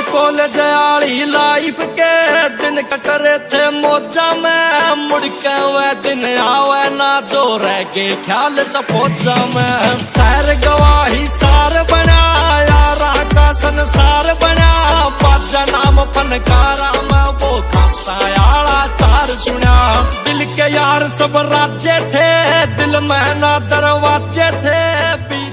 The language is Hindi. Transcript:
कॉलेज आली लाइफ के दिन कटरे थे मौजा में, मुड़ के वह दिन आवे ना जो रह के ख्याल सपोजा में। शहर गवाही सार बना यारा का संसार बना, बाजा नाम फनकारा में वो खासा यारा तार सुना। दिल के यार सब राज्य थे, दिल में ना दरवाजे थे।